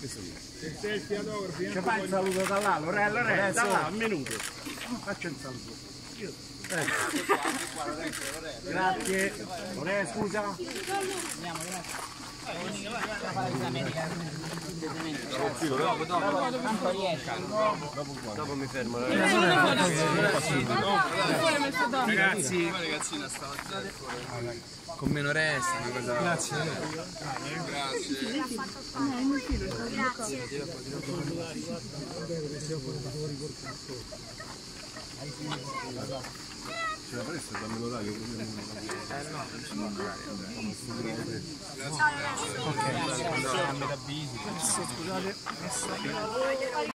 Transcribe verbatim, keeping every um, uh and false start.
Se sei il fiatografo, ci fai il saluto da là, Lorella, Lorella, da là, un minuto. Faccio il saluto. Ecco. Grazie. Lorella, scusa. Andiamo, grazie. Dopo, dopo, dopo mi fermo. Ragazzi, con meno resta una cosa. Grazie. Grazie. Ce la faresti a dammelo dai? Ciao ragazzi. Ok, a metà bici. Scusate.